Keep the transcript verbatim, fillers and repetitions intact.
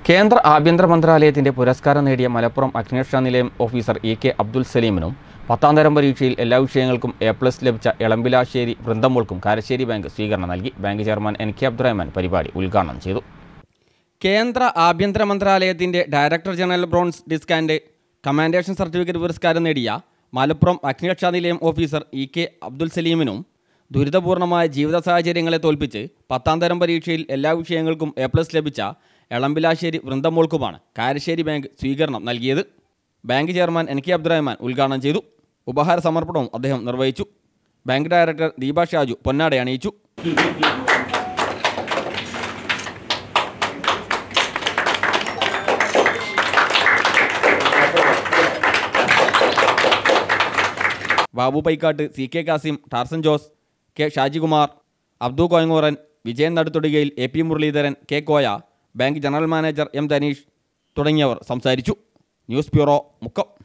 കേന്ദ്ര ആഭ്യന്തര മന്ത്രാലയത്തിന്റെ പുരസ്കാരം നേടിയ മലപ്പുറം അഗ്നിരക്ഷാ നിലയം ഓഫീസർ ഇ കെ അബ്ദുൽ സലീമിനും പത്താം തരം പരീക്ഷയിൽ എല്ലാ വിഷയങ്ങൾക്കും എ പ്ലസ് ലഭിച്ച എളമ്പിലാശ്ശേരി വൃന്ദമോൾക്കും കാരശ്ശേരി ബാങ്ക് സ്വീകരണം നൽകി. Bank chairman N K Abdurahman പരിപാടി ഉദ്ഘാടനം ചെയ്തു. കേന്ദ്ര ആഭ്യന്തര മന്ത്രാലയത്തിന്റെ director general bronze disc and commendation certificate പുരസ്കാരം നേടിയ മലപ്പുറം അഗ്നിരക്ഷാ നിലയം ഓഫീസർ ഇ കെ അബ്ദുൽ സലീമിനും ദുരിതപൂർണമായ ജീവിത സാഹചര്യങ്ങളെ തോൽപ്പിച്ച് പത്താം തരം പരീക്ഷയിൽ എല്ലാ വിഷയങ്ങൾക്കും എ പ്ലസ് ലഭിച്ച എളമ്പിലാശ്ശേരി വൃന്ദമോൾക്കുമാണ് കാരശ്ശേരി ബാങ്ക് സ്വീകരണം നൽകിയത്. Bank chairman N K Abdurahman ഉദ്ഘാടനം ചെയ്തു. ഉപഹാര സമർപ്പണവും അദ്ദേഹം നിർവഹിച്ചു. ബാങ്ക് ഡയറക്ടർ ദീപ ഷാജു പൊന്നാട അണിയിച്ചു. Babu Paikkat, C K Kasim, Tarzan Jose, K Shajikumar, Abdu Koyangoran, Vijayan നടുത്തൊടുകയിൽ, A P Muraleedharan, K Koya, bank general manager M Dhaneesh തുടങ്ങിയവർ സംസാരിച്ചു. News bureau, Mukkam.